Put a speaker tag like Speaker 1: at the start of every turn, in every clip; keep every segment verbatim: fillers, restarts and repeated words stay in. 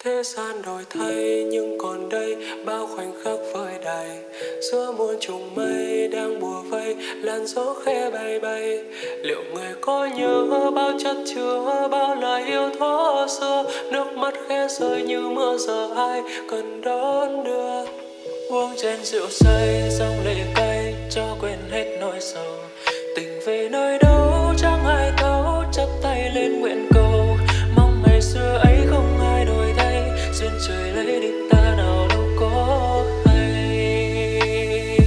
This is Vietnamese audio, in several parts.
Speaker 1: Thế gian đổi thay nhưng còn đây bao khoảnh khắc vơi đầy, giữa muôn trùng mây đang bùa vây làn gió khẽ bay bay. Liệu người có nhớ bao chất chứa bao lời yêu thuở xưa, nước mắt khẽ rơi như mưa giờ ai cần đón đưa. Uống chén rượu say dòng lệ cay cho quên hết nỗi sầu, tình về nơi đâu chẳng ai thấu, chắp tay lên nguyện cầu mong ngày xưa ấy không ai đổi thay, duyên trời lấy đi ta nào đâu có hay.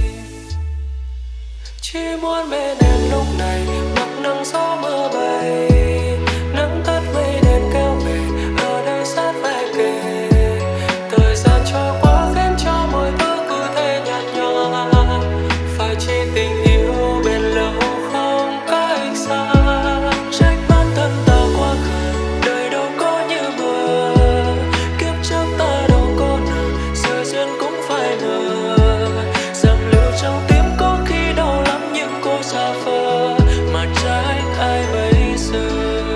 Speaker 1: Chỉ muốn bên em lúc này mặc nắng gió mưa bay, nắng tắt mây đèn kéo về ở đây sát vai kề. Thời gian trôi qua khiến cho mọi thứ cứ thế nhạt nhòa, phải chi tình yêu bền lâu không cách xa. Trách bản thân ta quá khờ, đời đâu có như mơ, kiếp trước ta đâu có nợ, giờ duyên cũng phải ngờ. Rằng lưu trong tim có khi đau lắm nhưng cô xa vời, mà trách ai bây giờ.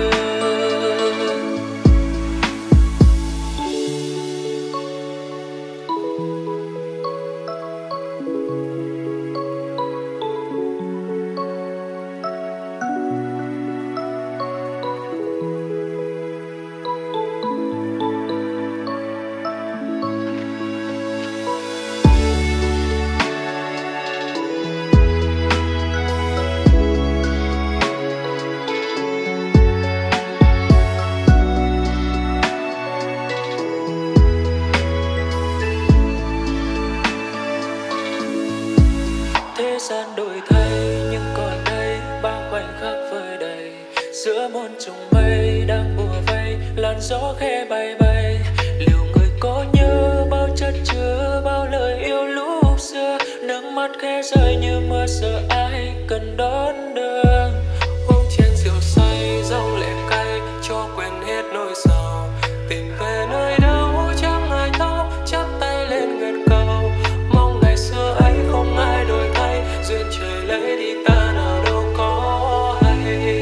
Speaker 1: Thế gian đổi thay nhưng còn đây bao khoảnh khắc vơi đầy, giữa muôn trùng mây đang bùa vây làn gió khẽ bay bay. Liệu người có nhớ bao chất chứa bao lời yêu lúc xưa, nước mắt khẽ rơi như mưa sợ ai cần đón đưa. Uống chén rượu say dòng lệ cay cho quên hết nỗi sầu, tình về nơi đâu chẳng ai thấu, chắp tay lên nguyện cầu mong ngày xưa ấy không ai đổi thay, duyên trời lấy đi ta nào đâu có hay.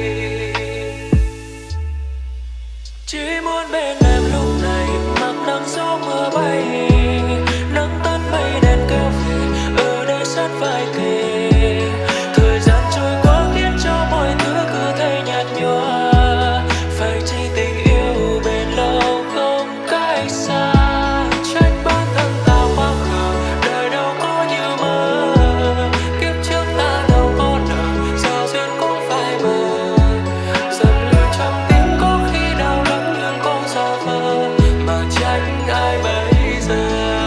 Speaker 1: Chỉ muốn bên em lúc này mặc nắng gió mưa bay, nắng tắt mây đèn kéo về ở đây sát vai kề. Thời gian trôi qua khiến cho mọi thứ cứ thấy nhạt nhòa, phải chi tình yêu bền lâu không cách xa. Trách bản thân ta quá khờ, đời đâu có như mơ, kiếp trước ta đâu có nợ, giờ duyên cũng phải mờ. Dần lưu trong tim có khi đau lắm nhưng cũng xa vời, mà trách ai bây giờ.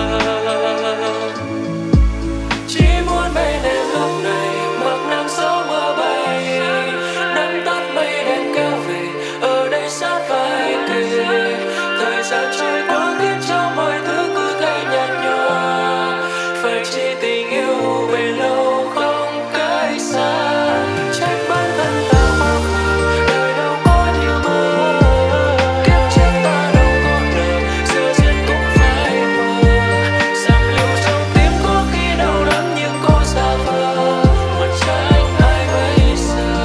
Speaker 1: Chỉ muốn bên em lúc này mặc nắng gió mưa bay, nắng tắt mây đèn kéo về ở đây sát vai kề. Thời gian trôi qua khiến cho mọi thứ cứ thấy nhạt nhòa, phải chi tình yêu bền lâu không cách xa. Trách bản thân ta quá khờ, đời đâu có như mơ, kiếp trước ta đâu có nợ, giờ duyên cũng phải mờ. Rằng lưu trong tim có khi đau lắm nhưng có xa vời, mà trách ai bây giờ.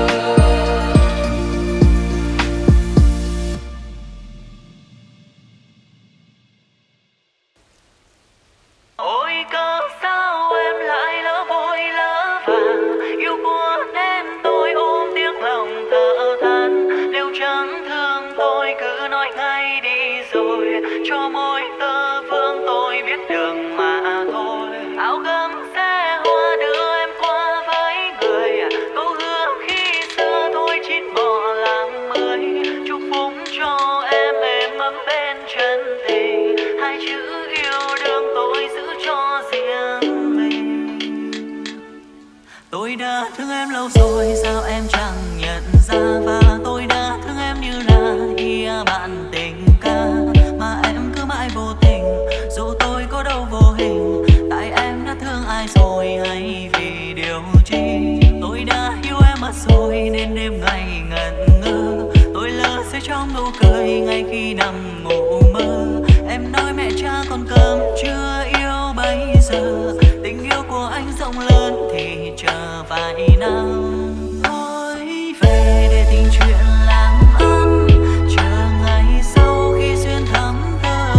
Speaker 2: Ôi cớ sao em lại lỡ vội lỡ vàng, yêu của em tôi ôm tiếng lòng thở than. Nếu chẳng thương tôi cứ nói ngay đi rồi, cho môi tơ vương tôi biết đường mà thôi. Áo gấm xe hoa đưa em qua với người, câu hứa khi xưa tôi chín bỏ làm mới. Chúc phúc cho em êm ấm bên chân tình, hai chữ yêu đương tôi giữ cho riêng mình. Tôi đã thương em lâu rồi sao em chẳng nhận ra, và tôi đã thương em như là ia bạn tình ca, mà em cứ mãi vô tình dù tôi có đâu vô hình. Tại em đã thương ai rồi hay vì điều chi, tôi đã yêu em mất rồi nên đêm ngày ngẩn ngơ. Tôi lỡ sẽ trong nụ cười ngay khi nằm ngủ mơ. Em nói mẹ cha con cơm chưa yêu bây giờ, tình yêu của anh rộng lớn thì chờ vài năm. Thôi về để tình chuyện làm ăn, chờ ngày sau khi duyên thắm thơ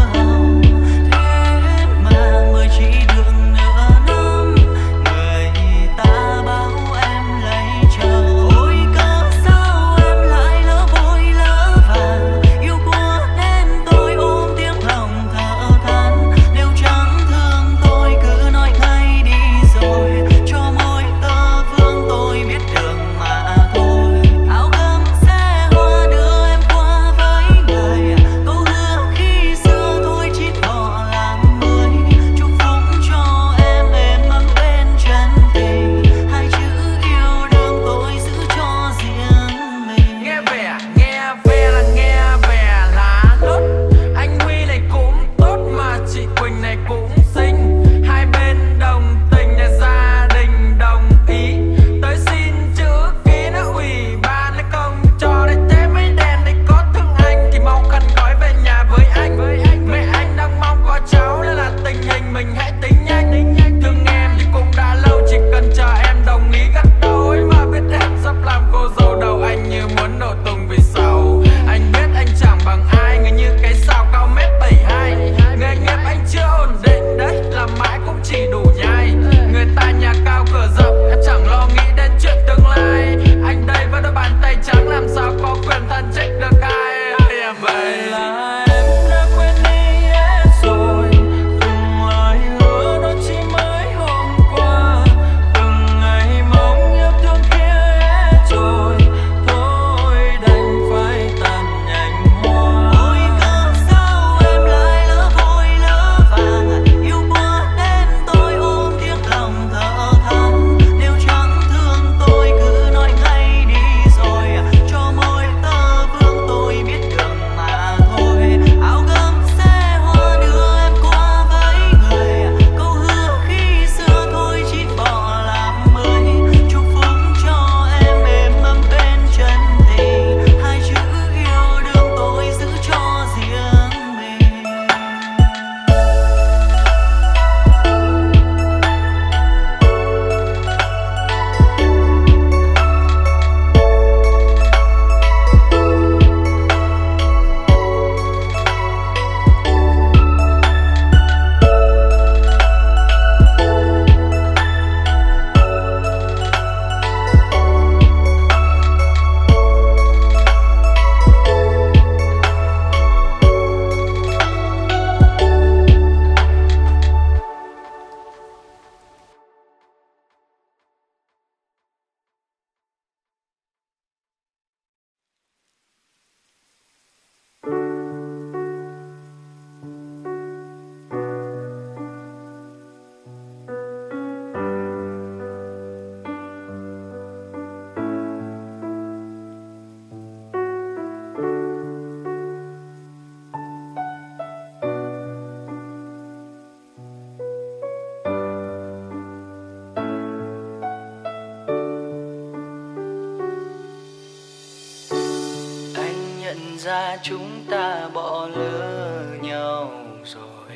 Speaker 1: ra chúng ta bỏ lỡ nhau rồi.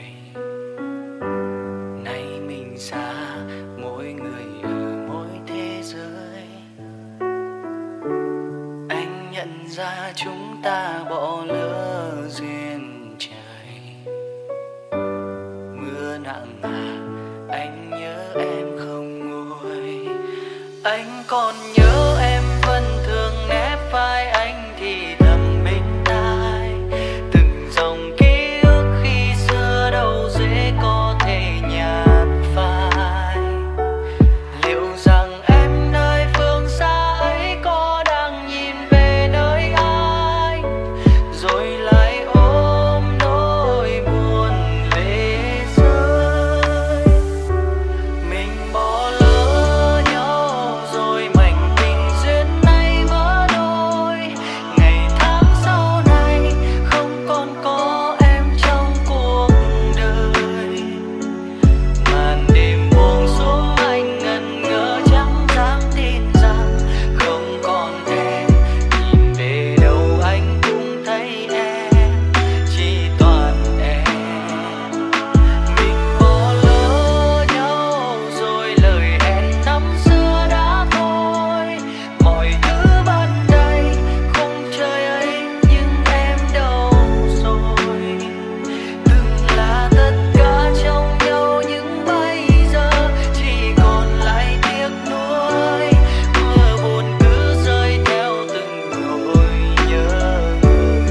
Speaker 1: Nay mình xa, mỗi người ở mỗi thế giới. Anh nhận ra chúng ta bỏ lỡ duyên trời. Mưa nặng à, anh nhớ em không nguôi. Anh còn nhớ em vẫn thường nép vai anh thì thầm bên tai. Từng dòng ký ức khi xưa đâu dễ có thể nhạt phai. Liệu rằng em nơi phương xa ấy có đang nhìn về nơi anh, rồi lại ôm nỗi buồn lệ rơi. Mình bỏ lỡ nhau rồi mảnh tình duyên này vỡ đôi. Ngày tháng sau này không còn có em trong cuộc đời. Màn đêm buông xuống anh ngần ngơ chẳng dám tin rằng không còn em. Nhìn về đâu anh cũng thấy em, chỉ toàn em. Mình bỏ lỡ nhau rồi lời hẹn năm xưa đã thôi. Mọi thứ ban đây khung trời ấy nhưng em đâu rồi. Từng là tất cả trong nhau nhưng bây giờ chỉ còn lại tiếc nuối. Mưa buồn cứ rơi theo từng nỗi nhớ người.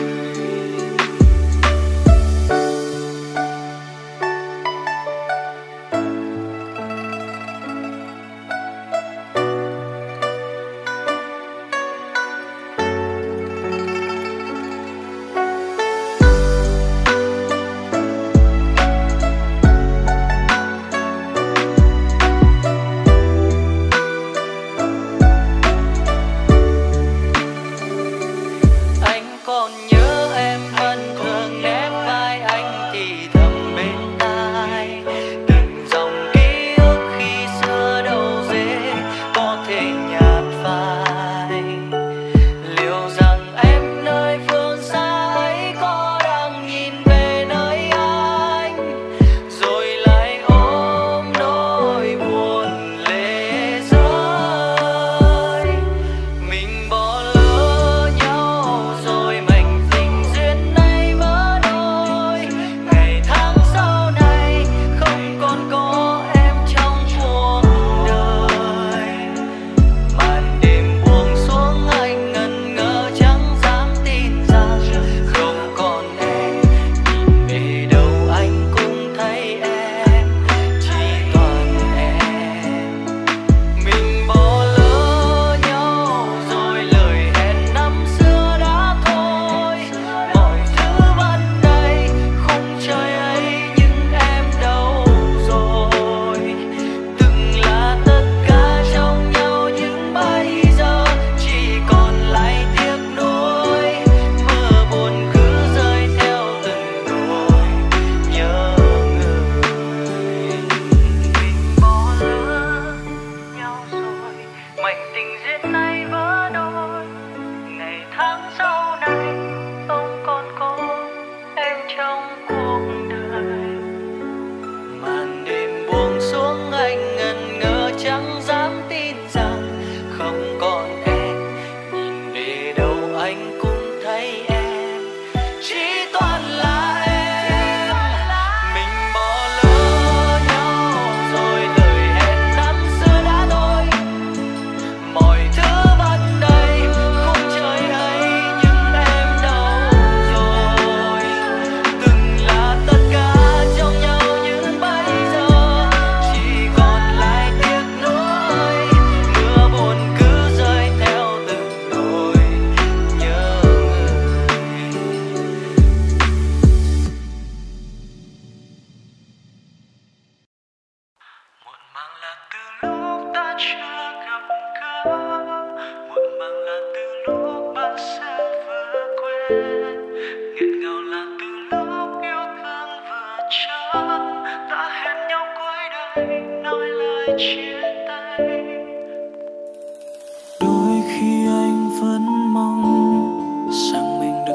Speaker 1: Anh còn nhớ em vẫn thường nép vai anh thì thầm bên tai. Từng dòng ký ức khi xưa đâu dễ có thể nhạt phai. Liệu rằng em nơi phương xa ấy có đang nhìn về nơi anh, rồi lại ôm nỗi buồn lệ rơi. Mình bỏ lỡ nhau rồi mảnh tình duyên này vỡ đôi. Ngày tháng sau này không còn có em trong cuộc đời. Màn đêm buông xuống anh ngần ngơ chẳng dám tin rằng không còn em. Nhìn về đâu anh cũng thấy em, chỉ toàn em. Mình bỏ lỡ nhau rồi lời hẹn năm xưa đã thôi. Mọi thứ ban đây khung trời ấy nhưng em đâu rồi. Từng là tất cả trong nhau nhưng bây giờ chỉ còn lại tiếc nuối. Mưa buồn cứ rơi theo từng nỗi nhớ người. Mình bỏ lỡ nhau rồi mảnh tình duyên này vỡ đôi. Ngày tháng sau này không còn có em trong cuộc đời. Màn đêm buông xuống anh ngần ngơ chẳng dám tin rằng không còn em. Nhìn về đâu anh cũng thấy em, chỉ toàn là em. Mình bỏ lỡ nhau rồi lời hẹn năm xưa đã thôi. Mọi thứ ban đây khung trời ấy nhưng em đâu rồi. Từng là tất cả trong nhau nhưng bây giờ chỉ còn lại tiếc nuối. Mưa buồn cứ rơi theo từng nỗi nhớ người. Muộn màng là từ lúc ta chưa gặp gỡ. Muộn màng là từ lúc bạn sẽ vừa quên. Nghẹn ngào là từ lúc yêu thương vừa chớm. Ta hẹn nhau cuối đời nói lời chia tay. Đôi khi anh vẫn mong rằng mình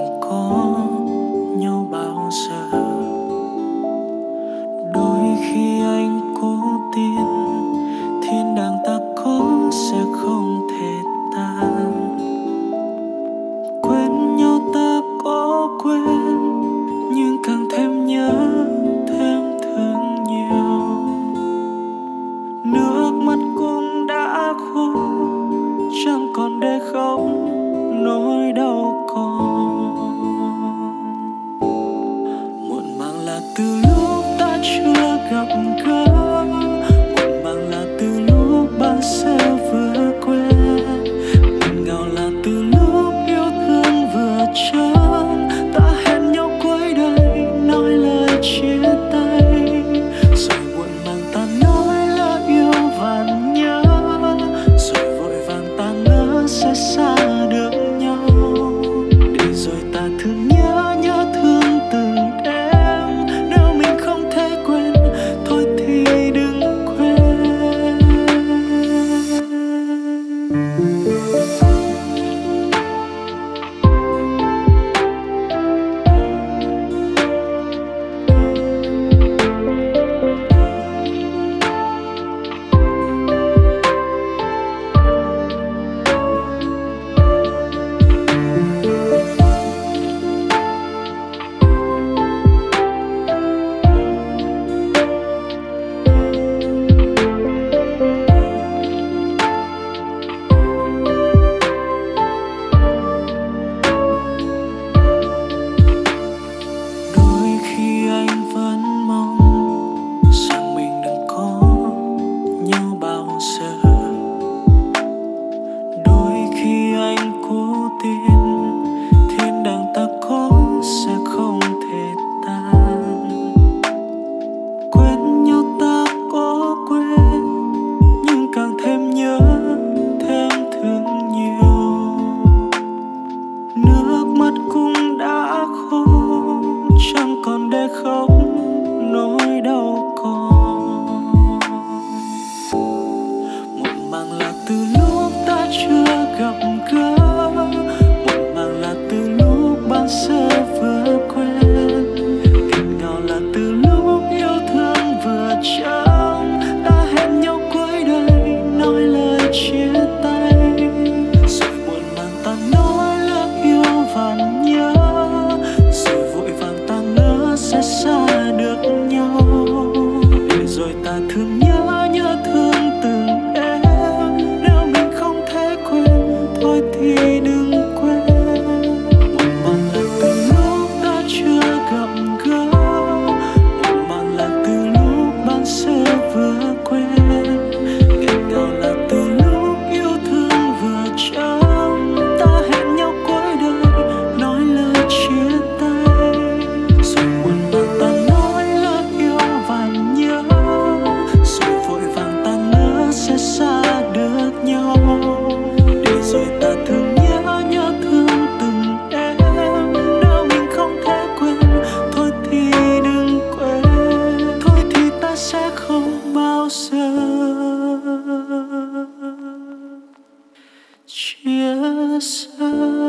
Speaker 1: gặp gỡ. Muộn màng là từ lúc bạn sẽ vừa quen, nghẹn ngào là từ lúc yêu thương vừa chớm. Ta hẹn nhau cuối đây nói lời chia tay, rồi muộn màng ta nói lỡ yêu và nhớ, rồi vội vàng ta ngỡ sẽ xa được nhau. Để rồi ta thương nhớ nhớ thương từng đêm. Nếu mình không thể quên thôi thì đừng quên. Đôi khi anh vẫn mong rằng mình đừng có nhau bao giờ. Đôi khi anh cố tin thiên đàng ta có sẽ không thể tan. Quên nhau ta có quên, nhưng càng thêm nhớ thêm thương nhiều. Nước mắt cũng đã khô, chẳng còn để khóc nỗi đau còn. Muộn màng là từ lúc ta chưa gặp gỡ, muộn màng là từ lúc bạn sẽ vừa quen, nghẹn ngào là từ lúc yêu thương vừa chớm. Ta hẹn nhau cuối đây nói lời chia tay, rồi muộn màng ta nói lỡ yêu và nhớ, rồi vội vàng ta ngỡ sẽ xa được nhau. Để rồi ta thương nhớ nhớ thương từng đêm. Nếu mình không thể quên thôi thì đừng quên. Muộn màng là từ lúc ta chưa gặp gỡ, muộn màng là từ lúc bạn sẽ vừa quen, nghẹn ngào là từ lúc yêu thương vừa chớm. Ta hẹn nhau cuối đời nói lời chia tay, rồi muộn màng ta nói lỡ yêu và nhớ, rồi vội vàng ta ngỡ sẽ xa được nhau. Để rồi ta thương nhớ nhớ thương từng đêm. Nếu mình không thể quên thôi thì đừng quên, thôi thì ta sẽ không bao giờ chia xa.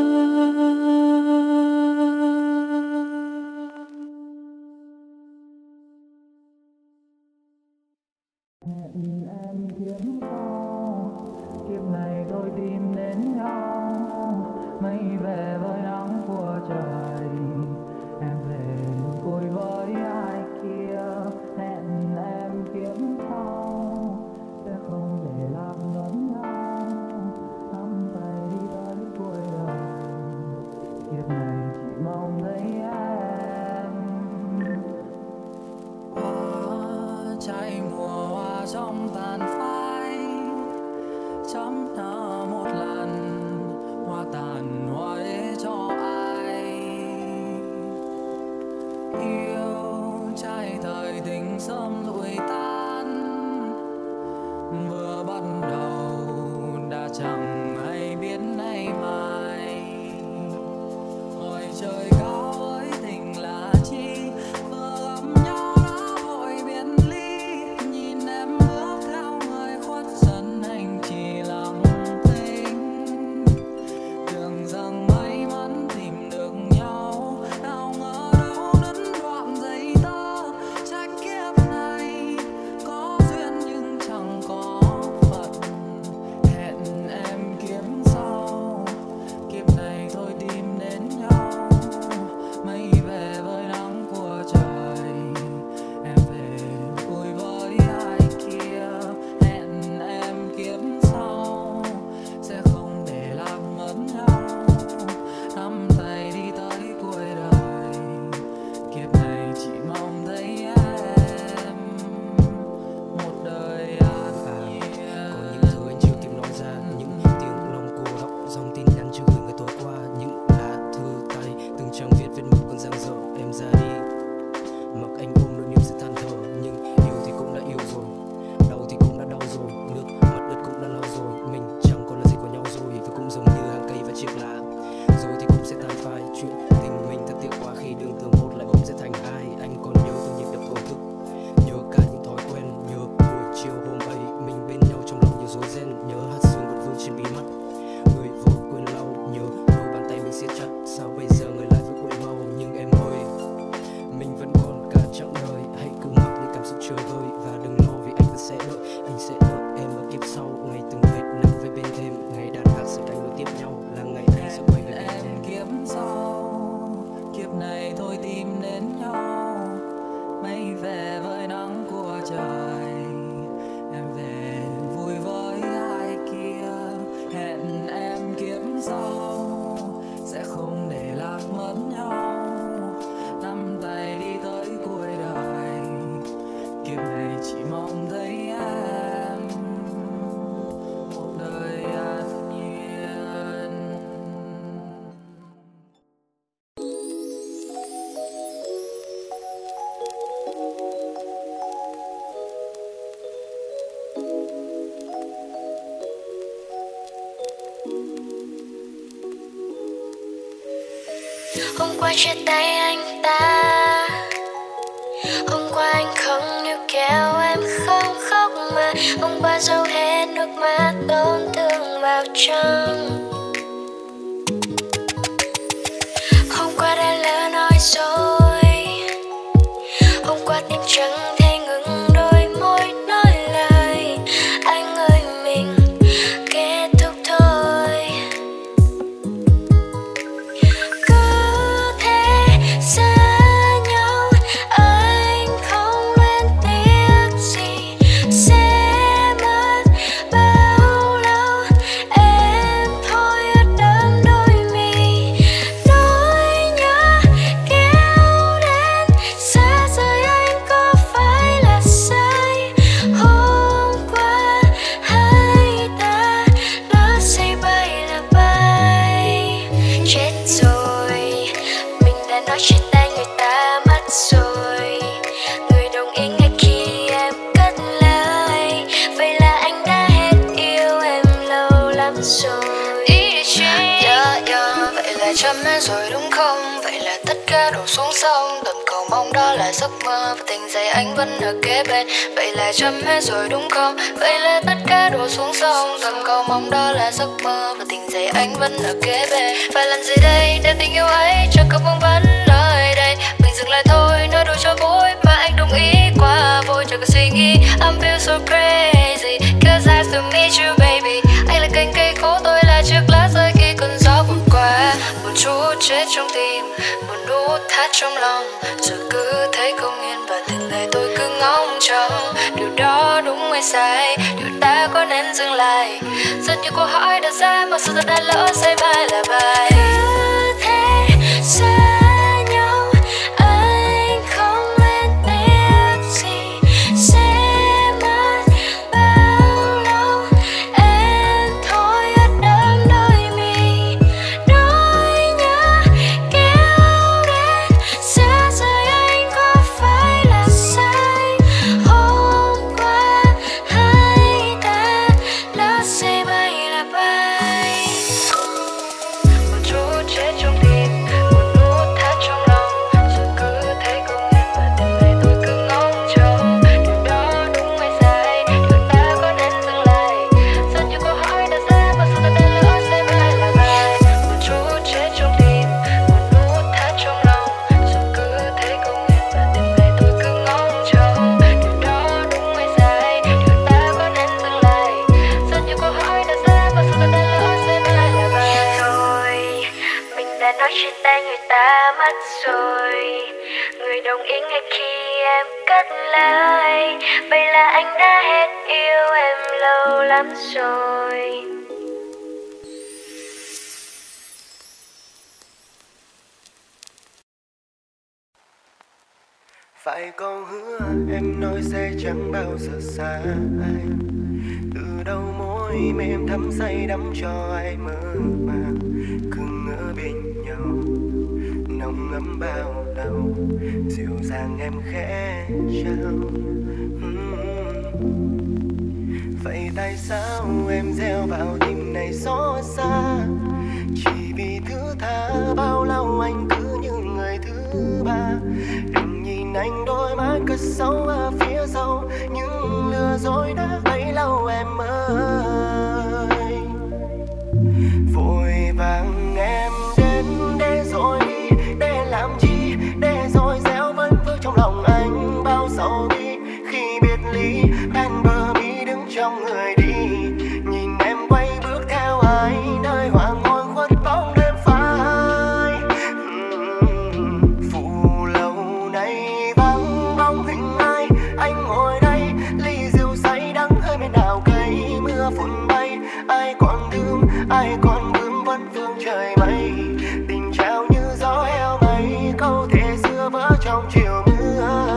Speaker 3: Em kiếm sao kiếp này tôi tìm đến nhau, mây về với nắng của trời, em về vui với ai kia. Hẹn em kiếm sao sẽ không để làm ngấn nhau, nắm tay đi tới cuối đời. Kiếp này chỉ mong thấy em. Hoa cháy mùa hoa trong tàn phai, chấm nở một lần hoa tàn hoa để cho ai yêu. Trái thời tình sớm lụi tan, vừa bắt đầu đã chẳng hay biết nay mai. Hỏi trời cao ơi tình là chi, vừa gặp nhau đã vội biệt ly. Nhìn em bước theo người khuất dần, anh chỉ lặng thinh. Tưởng rằng may mắn tìm được nhau, nào ngờ đâu đứt đoạn giấy tơ. Trách kiếp này có duyên nhưng chẳng có phận. bên nhau. Mây về với nắng của trời, em về vui với ai kia. Hẹn em kiếp sau sẽ không để lạc mất nhau. Nắm tay đi tới cuối đời, kiếp này chỉ mong thấy em một đời an nhiên.
Speaker 4: Hôm qua chia tay anh ta, hôm qua anh không níu kéo em không khóc mà. Hôm qua dấu hết nước mắt tổn thương vào trong. Hôm qua đã lỡ nói dối, hôm qua tim chẳng thể ngừng đôi môi nói lời. Anh ơi mình kết thúc thôi. Cứ thế xa nhau, anh không luyến tiếc gì. Sẽ mất bao lâu em thôi ướt đẫm đôi mi. Nỗi nhớ kéo đến xa rời anh có phải là sai. Hôm qua hai ta lỡ say bay là bay. Chết rồi, mình đã nói chia tay người ta mất rồi. Người đồng ý ngay khi em cất lời. Vậy là anh đã hết yêu em lâu lắm rồi. Ý để chi yeah, yeah. Vậy là chấm hết rồi đúng không? Vậy là tất cả đổ xuống sông. Từng cầu mong đó là giấc mơ, và tình giây anh vẫn ở kế bên. Vậy là chấm hết rồi đúng không? Vậy là tất cả đổ xuống sông. Từng cầu mong đó là giấc mơ, và tình giây anh vẫn ở kế bên. Phải làm gì đây để tình yêu ấy chẳng có vương vấn nơi đây. Mình dừng lại thôi, nói đùa cho vui mà anh đồng ý quá vội. Chẳng cần suy nghĩ, I'm feel so crazy cause I still meet you baby. Anh là cành cây khô, tôi là chiếc lá rơi khi cơn gió vụt qua. Một chút chết trong tim, một nút thắt trong lòng. Giờ cứ thấy không yên và từng ngày tôi cứ ngóng trông. Điều đó đúng hay sai, điều ta có nên dừng lại. Rất nhiều câu hỏi đặt ra mà sự thật đã lỡ say bay là bay. Cứ thế xa nhau, anh không luyến tiếc gì. Sẽ mất bao lâu em thôi ướt đẫm đôi mi. Nỗi nhớ kéo đến xa rời anh có phải là sai. Hôm qua hai ta lỡ say bay là bay. Một chút chết trong tim, một nút thắt trong lòng. Giờ cứ thấy không yên và từng ngày tôi cứ ngóng trông. Điều đó đúng hay sai, điều ta có nên dừng lại. Rất nhiều câu hỏi đặt ra và sự thật đã lỡ say bay là bay. Một chút chết trong tim, một nút thắt trong lòng. Giờ cứ thấy không yên và từng ngày tôi cứ ngóng trông. Điều đó đúng hay sai, điều ta có nên dừng lại. Rất nhiều câu hỏi đặt ra và sự thật đã lỡ say bay là bay. Rồi, mình đã nói chia tay người ta mất rồi. Người đồng ý ngay khi em cất lời. Vậy là anh đã hết yêu em lâu lắm rồi.
Speaker 5: Phải câu hứa em nói sẽ chẳng bao giờ xa anh. Từ đầu môi mềm thắm say đắm cho ai mơ màng. Cứ ngỡ bên nhau nồng ấm bao đầu. Dịu dàng em khẽ trao. Vậy tại sao em gieo vào tim này xót xa? Chỉ vì thứ tha bao lâu anh cứ như người thứ ba. Đừng nhìn anh đôi mắt cất sâu ở phía sau. Những lừa dối đã bấy lâu em ơi. Vội vàng em đến để rồi đi. Để làm chi? Để rồi gieo vấn vương trong lòng anh bao sầu bi. Khi biệt ly bên bờ mi đứng trong người đi. Nhìn em quay bước theo ai nơi hoàng hôn khuất bóng đêm phai. Phụ lâu xưa vỡ trong chiều mưa.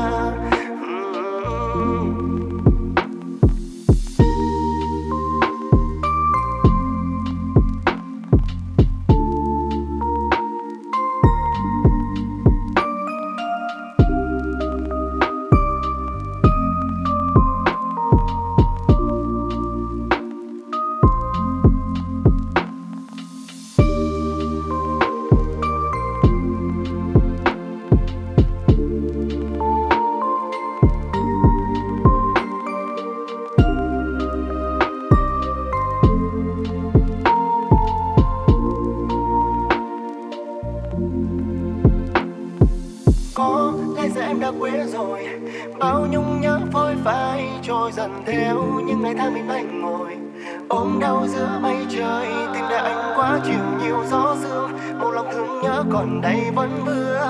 Speaker 5: Có lẽ giờ em đã quên rồi bao nhung nhớ phôi phai trôi dần theo những ngày tháng mình anh ngồi ôm đau giữa mây trời. Tim đã anh quá chịu nhiều gió sương, một lòng thương nhớ còn đây vẫn mưa.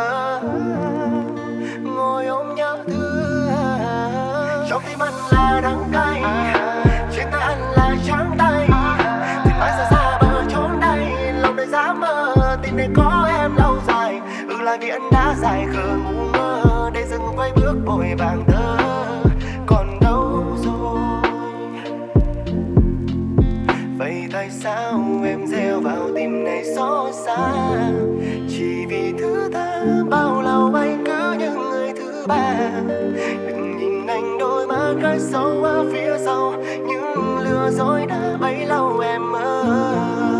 Speaker 5: Ngồi ôm nhớ thương, trong tim anh là đắng cay, trên tay anh là trắng tay. Thì mãi xa xa bờ chốn đây, lòng đầy dám mơ tình này có em lâu dài. Ừ là vì anh đã dài khờ ngu ngơ để dừng quay bước vội vàng thơ. Còn đâu rồi vậy tại sao em gieo vào tim này xót xa? Chỉ vì thứ tha bao lâu anh cứ như người thứ ba. Đừng nhìn anh đôi mắt cất sâu ở phía sau, những lừa dối đã bấy lâu em ơi.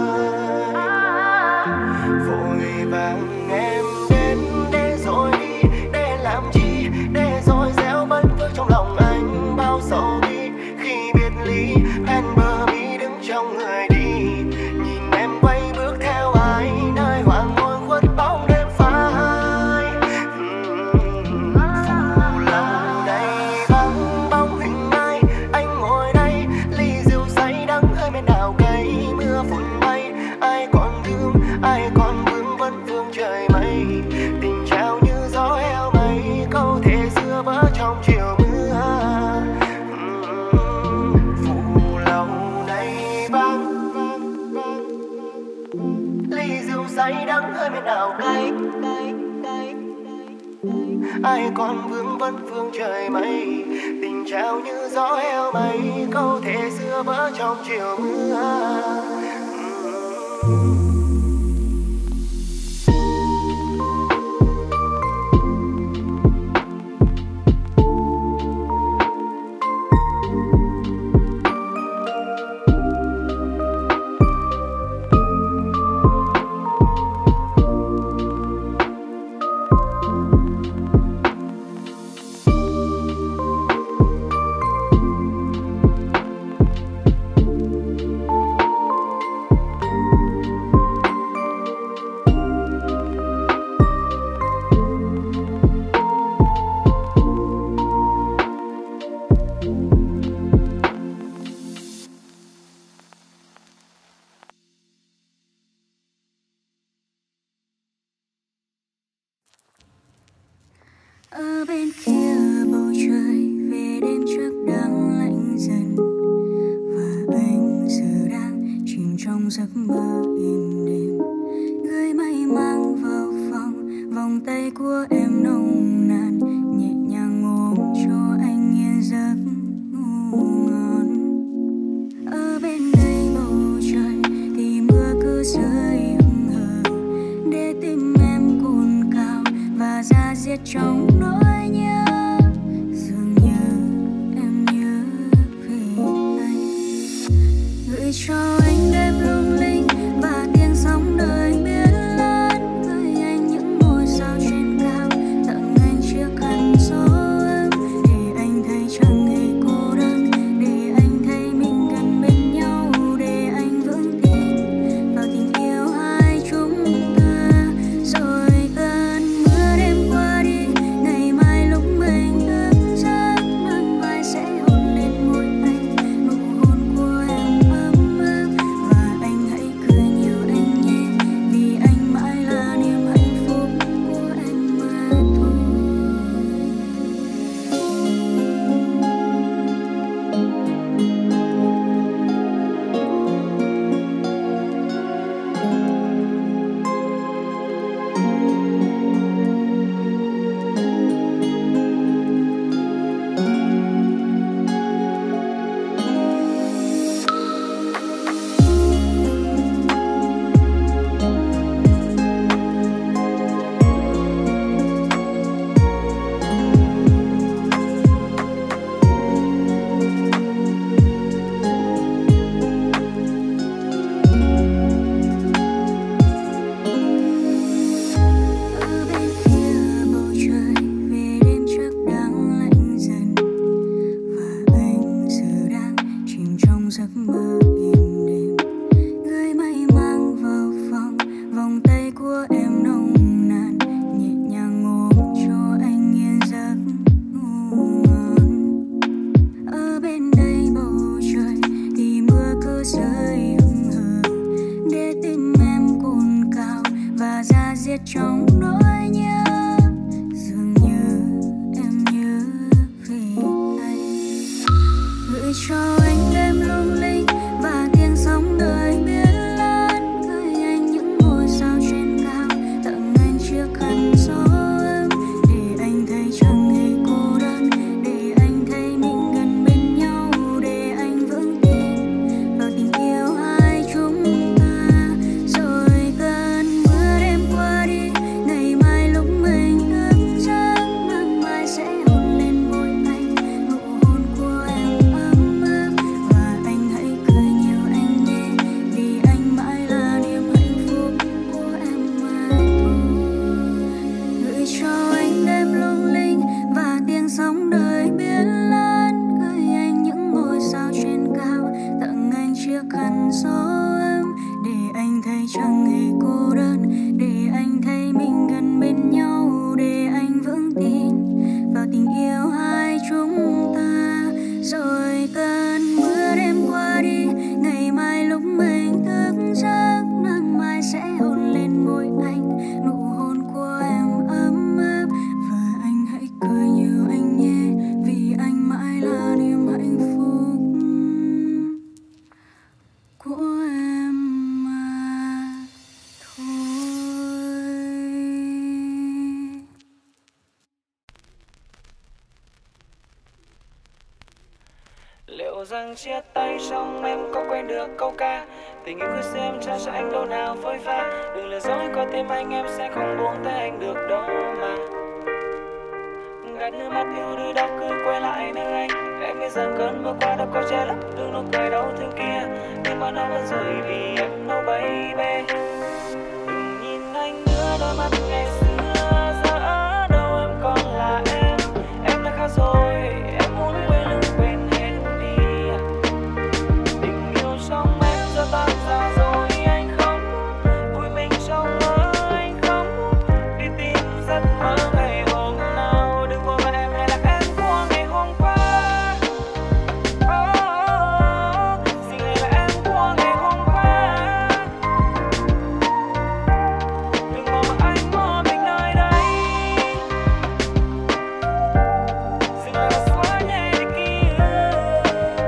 Speaker 5: Vội vàng em đến để rồi đi, để làm chi, để rồi gieo vẫn vương trong lòng anh bao sầu bi. Khi biệt ly ven bờ mi đứng trong người đi, nhìn em quay bước theo ai nơi hoàng hôn khuất bóng đêm phai. Phủ lòng đầy vắng bóng hình ai, anh ngồi đây ly rượu say đắng hơi men đào cây. Mưa phùn bay ai còn thương, ai còn vương vấn vương trời mây. Tình trao như gió heo mây, câu thề xưa vỡ trong chiều mưa. Phủ lòng đầy vắng ly rượu say đắng hơi men đào cay. Ai còn vương vấn vương trời mây. Tình trao như gió heo mây, câu thề xưa vỡ trong chiều mưa.
Speaker 4: Ở bên kia bầu trời về đêm trước đang lạnh dần, và anh giờ đang chìm trong giấc mơ êm đềm. Gửi mây mang vào phòng, vòng tay của em nồng nàn, nhẹ nhàng ôm cho anh yên giấc ngủ ngon. Ở bên đây bầu trời thì mưa cứ rơi hững hờ, để tim em cồn cào và da diết trong nỗi nhớ. Dường như em nhớ về anh, gửi cho anh đêm lung linh và tiếng sóng đời biến lớn. Gửi anh những ngôi sao trên cao, tặng anh chiếc khăn gió ấm, để anh thấy chẳng hề cô đơn, để anh thấy mình gần bên nhau, để anh vững tin vào tình yêu hai chúng ta. Rồi cơn mưa đêm qua đi, ngày mai lúc mình thức giấc, nắng mai sẽ hôn lên môi anh, nụ hôn của em ấm áp
Speaker 3: Dẫu rằng chia tay xong em có quên được câu ca tình yêu cứ xem cho cho anh đâu nào phôi pha. Đừng lừa dối có tim anh em sẽ không buông tay anh được đâu mà. Gạt nước mắt yêu đôi đó cứ quay lại nơi anh. Em biết rằng cơn mưa qua đâu có che lấp đừng nụ cười đau thương kia. Nhưng mà nó vẫn rơi vì em no baby. Đừng nhìn anh nữa đôi mắt ngày xưa giờ ở đâu em còn là em. Em đã khác rồi em muốn quên lưng quên hết đi. Tình yêu trong em giờ tan ra rồi anh không vui mình trong mơ anh không đi tìm giấc mơ ngày hôm nào. Đừng vội mà em lại là em của ngày hôm qua. Oh, oh, oh. Xin hãy là em của ngày hôm qua. Đừng vội mà anh bỏ mình nơi đây. Xin hãy là xóa nhẹ đi ký ức.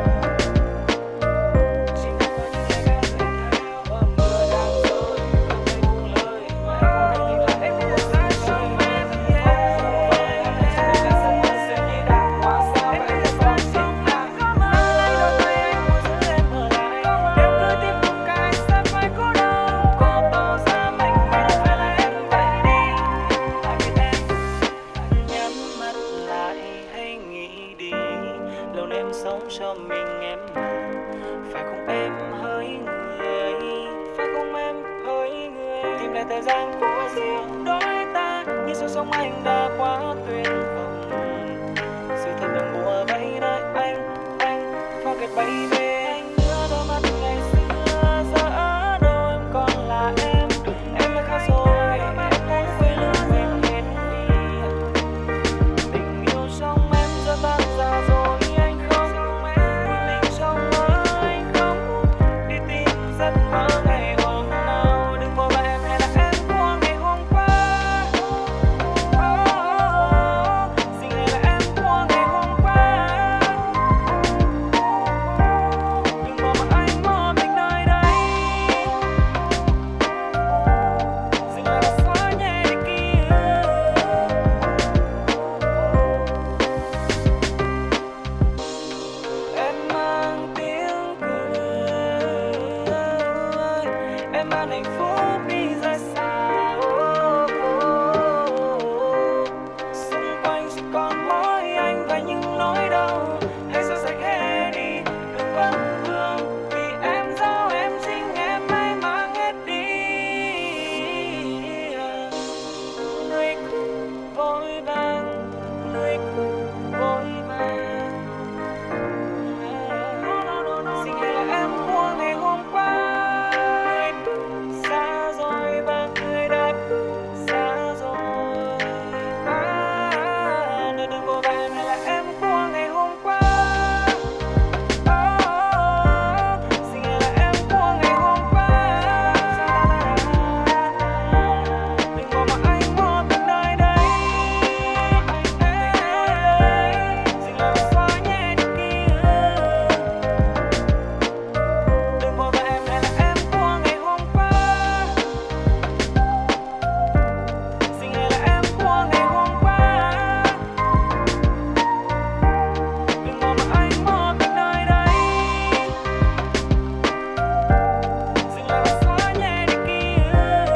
Speaker 3: Chỉ mong có những ngày ga dễ theo và mưa đang rơi không thấy buông lời. Mà em không thể nhìn lại em như một sáng trong em. Em đã chẳng biết là giấc mơ sẽ như đã quá xa và em đã không xin lại. Nắm lấy đôi tay anh muốn giữ em ở lại. Nếu cứ tiếp tục cả anh sẽ phải cố đau. Có tỏ ra mạnh mẽ đâu phải là em vậy đi. Tại vì em nhắm mắt lại hay nghĩ đi. Lâu nay em sống cho mình em mà. Phải không em hỡi người, phải không em hỡi người. Tìm lại thời gian của riêng đôi ta. Như số sống anh đã quá tuyệt vọng. Sự thật đừng bùa vây nơi anh, anh forget baby. Anh nhớ đôi mắt ngày xưa giờ ở đâu em còn là em. Em đã khác rồi em muốn quên lưng quên hết đi. Tình yêu trong em giờ tan ra rồi anh không vui mình trong mơ anh không đi tìm giấc mơ ngày hôm nào. Đừng vội mà em hay là em của ngày hôm qua. Oh, oh, oh. Xin hãy là em của ngày hôm qua. Đừng vội mà anh bỏ mình nơi đây. Xin hãy là xóa nhẹ đi ký ức. Em mang tiếng cười, em mang hạnh phúc đi ra xa. Oh, oh, oh. Xung quanh chỉ còn mỗi anh và những nỗi đau. Hãy xóa sạch hết đi, đừng vấn vương. Vì em giao em chính em hãy mang hết đi. Người cứ vội vàng, người cứ vội vàng. Xin hãy là em của ngày hôm qua. Người cứ xa rồi và người đã cứ xa rồi. À, đừng đừng vội vàng hay là em của ngày hôm qua. Oh, oh, oh. Xin hãy là em của ngày hôm qua. Đừng vội mà anh bỏ mình nơi đây. Xin hãy là xóa nhẹ đi ký ức. Đừng vội mà em hay là em của ngày hôm qua. Xin hãy là em của ngày hôm qua. Đừng vội mà anh bỏ mình nơi đây. Xin hãy là xóa nhẹ đi ký ức.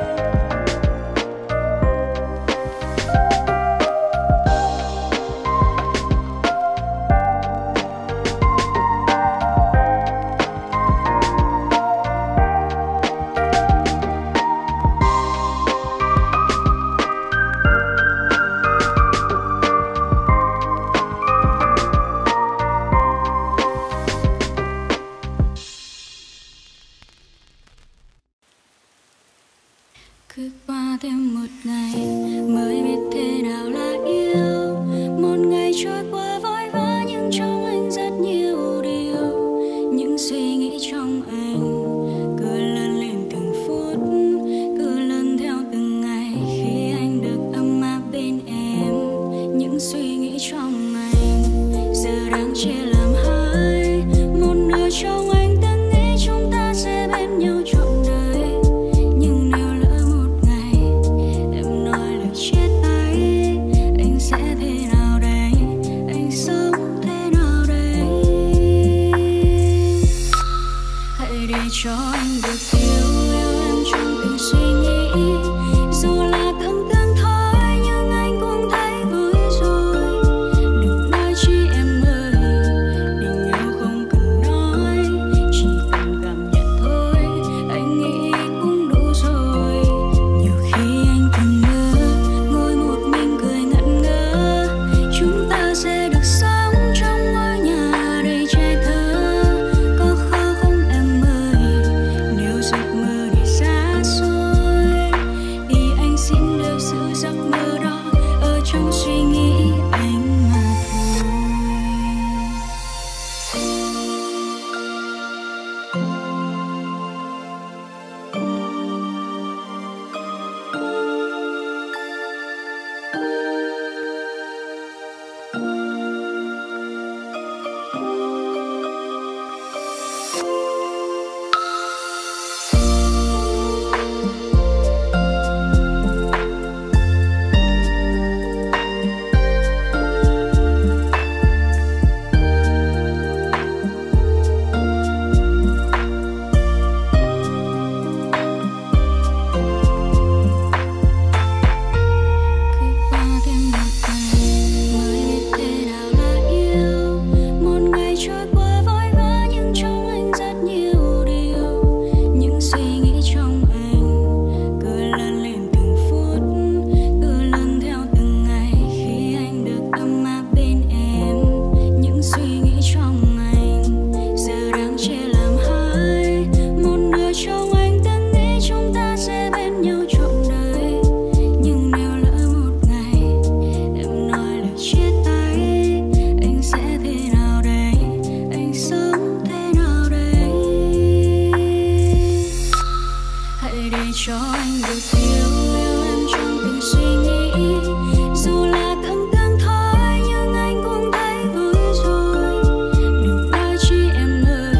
Speaker 4: Cứ qua thêm một ngày mới biết thế nào là yêu. Một ngày trôi qua vội vã nhưng trong anh rất nhiều điều. Những suy nghĩ trong anh cứ lớn lên từng phút, cứ lớn theo từng ngày khi anh được ấm áp bên em. Những suy nghĩ trong anh giờ đang chia làm hai. Một nửa trong anh từng nghĩ chúng ta sẽ bên nhau trọn đời. Nhưng nếu lỡ một ngày em nói lời chia tay, anh sẽ thế nào đây? Anh sống thế nào đây? trong suy nghĩ anh mà thôi. Cho anh được yêu, yêu em trong từng suy nghĩ. Dù là tưởng tượng thôi nhưng anh cũng thấy vui rồi. Đừng nói chi em ơi,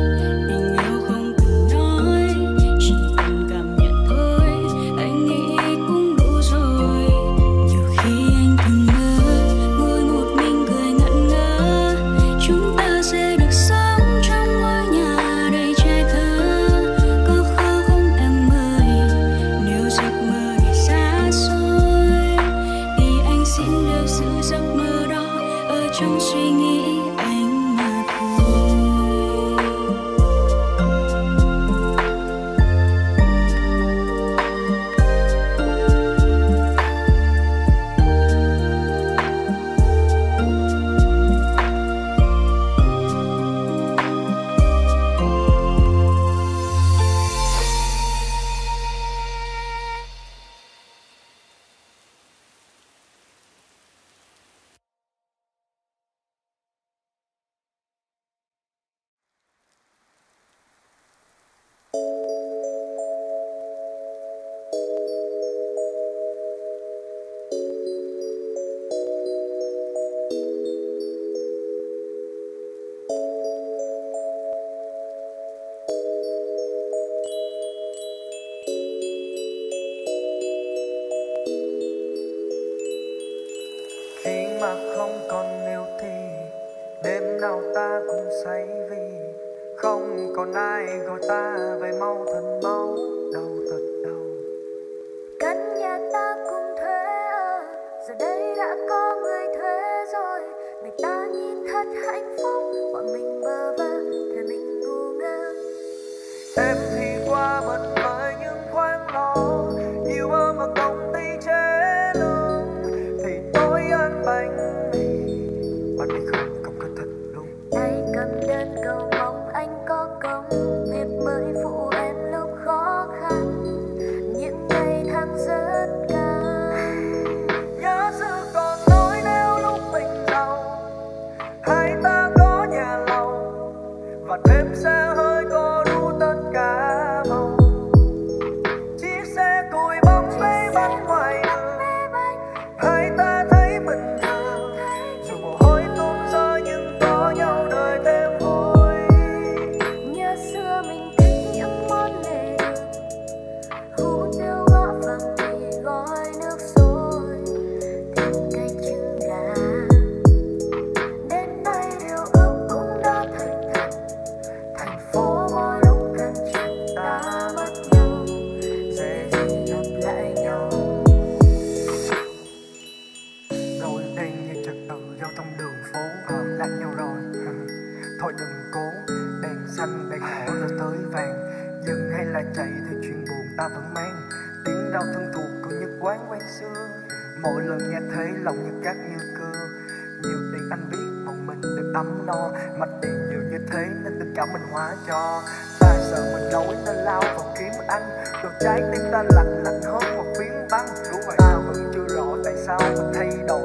Speaker 4: tình yêu không cần nói, chỉ cần cảm nhận thôi, anh nghĩ cũng đủ rồi. Nhiều khi anh từng mơ, ngồi một mình cười ngẩn ngơ, chúng ta sẽ được sống trong ngôi nhà đầy trẻ thơ. Có khó không em ơi, nếu giấc mơ thì xa xôi thì anh xin được giữ giấc mơ đó ở trong suy nghĩ anh mà thôi.
Speaker 5: Khi mà không còn yêu thì đêm nào ta cũng say, vì không còn ai gọi ta về mau thân máu đau thật đau.
Speaker 4: Căn nhà ta cùng thuê ở, giờ đây đã có người thuê rồi. Người ta nhìn thật hạnh phúc, bọn mình bơ vơ, thế mình ngu ngơ.
Speaker 5: Em thì qua bận với những khoáng lo, nhiều ôm ở công ty chế lương, thì tôi ăn bánh mì, bánh mì không không có thật luôn.
Speaker 4: Tay cầm đơn cầu mong anh có công việc mới phụ em lúc khó khăn. Những ngày tháng rất căng,
Speaker 5: Nhớ xưa còn nói nếu lúc mình giàu, hai ta có nhà lầu và thêm xe hơi có đủ tất cả màu. Chiếc xe cùi bóng bế bánh ngoài đường, hai ta thấy bình thường. Dù mồ hôi tuôn rơi nhưng có nhau đời thêm vui.
Speaker 4: nhớ xưa mình thích những món lề đường, hủ tiếu gõ vàng mì gói nước sôi, thêm canh trứng gà. Đến nay điều ước cũng đã thành thật,
Speaker 5: Thành phố mỗi lúc càng chuyện ta mất nhau, dễ gì gặp lại nhau. Rồi đây như trật tự giao thông đường phố, ờ, lạc nhau rồi. Thôi đừng cố, đèn xanh đèn đỏ rồi tới vàng, dừng hay là chạy theo chuyện buồn ta vẫn mang. Tiếng đau thân thuộc của những quán quen xưa, mỗi lần nghe thấy lòng như cát như cưa. Nhiều tiền anh biết một mình được ấm no, mà tiền nhiều như thế nên tình cảm mình hóa cho. Ta sợ mình lỗi nên lao vào kiếm anh, rồi trái tim ta lạnh lạnh hơn một phiến băng. Ta vẫn chưa rõ tại sao mình thay đổi.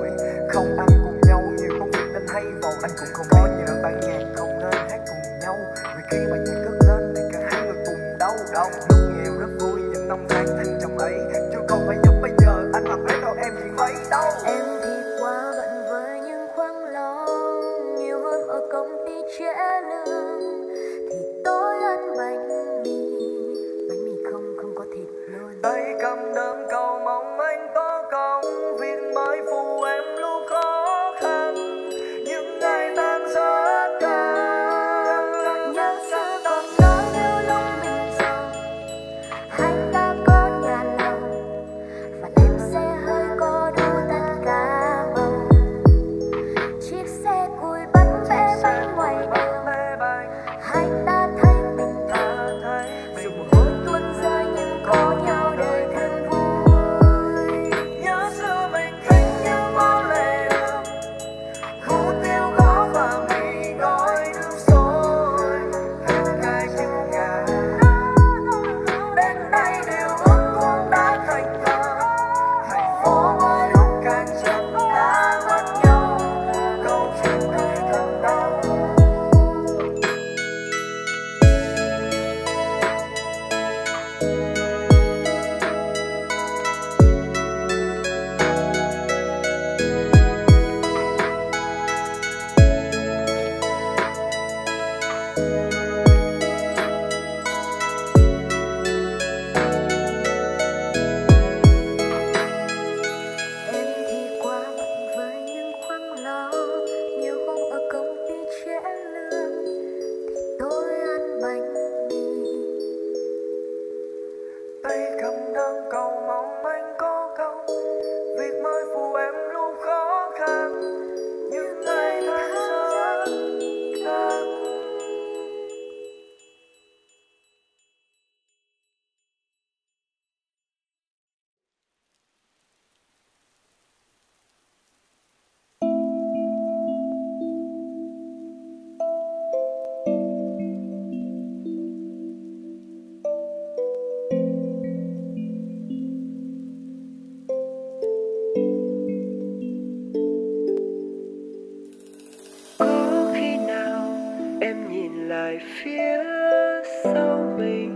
Speaker 5: phía sau mình.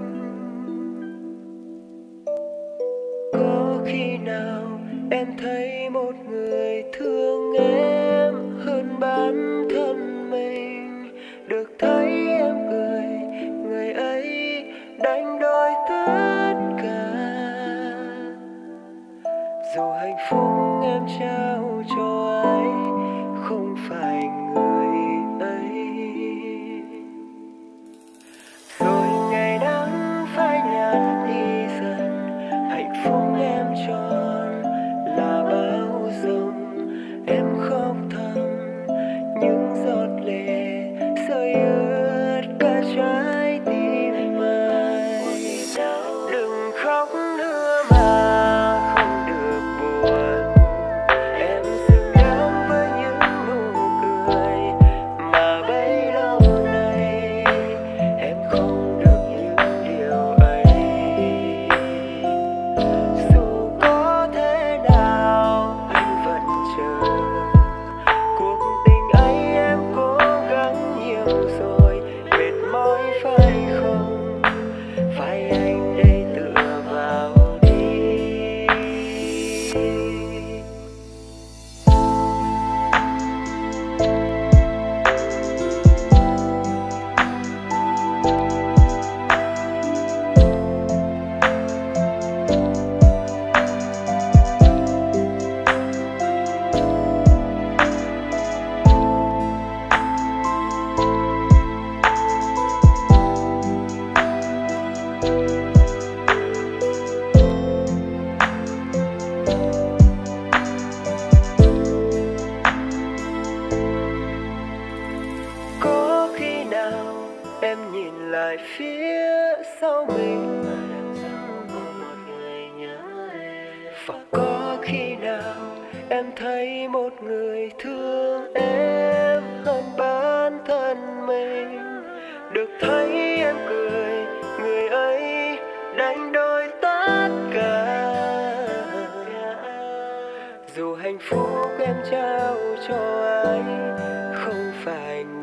Speaker 5: Có khi nào em thấy một người thương em hơn bản thân mình, được thấy em cười, người ấy đánh đổi tất cả. Dù hạnh phúc em trao cho ai không phải người ấy. Rồi ngày nắng phai nhạt đi dần, hạnh phúc em tròn là bao dung. Em khóc thầm những giọt lệ rơi ướt cả trái tim ai. Đừng khóc nữa mà không được buồn, em xứng đáng với những nụ cười mà bấy lâu nay em không được những điều ấy. Dù có thế nào anh vẫn chờ, cuộc tình ấy em cố gắng nhiều rồi, mệt mỏi phải không? Phải anh đây tựa vào đi. Có khi nào em nhìn lại phía sau mình, và có khi nào em thấy một người thương em hơn bản thân mình, được thấy em cười, người ấy đánh đổi tất cả. Dù hạnh phúc em trao cho ai không phải